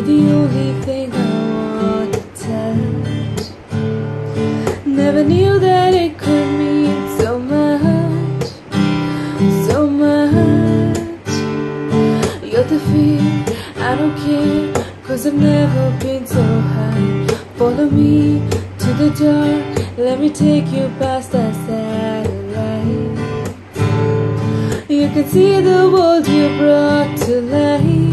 You're the only thing I want to touch. Never knew that it could mean so much, so much. You're the fear, I don't care, 'cause I've never been so high. Follow me to the dark, let me take you past that satellite. You can see the world you brought to life.